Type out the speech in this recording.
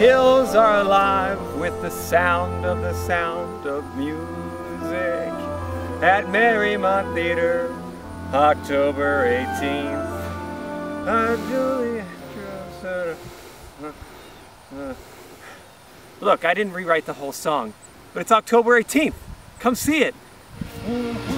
hills are alive with the sound of music at Mariemont Theatre, October 18th. Look, I didn't rewrite the whole song, but it's October 18th. Come see it.